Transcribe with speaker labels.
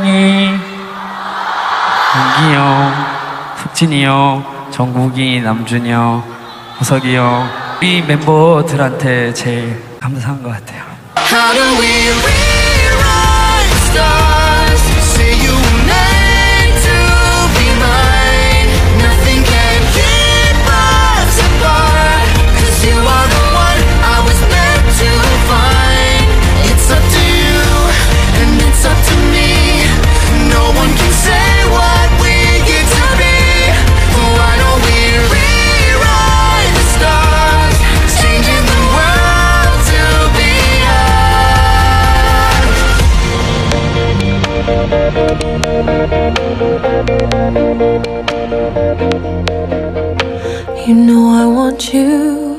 Speaker 1: 태영이, 윤기 형, 석진이 형, 정국이, 남준이 형, 호석이 형, 이 멤버들한테 제일 감사한 것 같아요.
Speaker 2: How do we rewrite the stars? Say you were meant to be mine. Nothing can keep us apart. 'Cause you are the one I was meant to find. It's up to you, and it's up to me. No one can say what we get to be. Why don't we rewrite the stars? Changing the world to be us. You know I want you.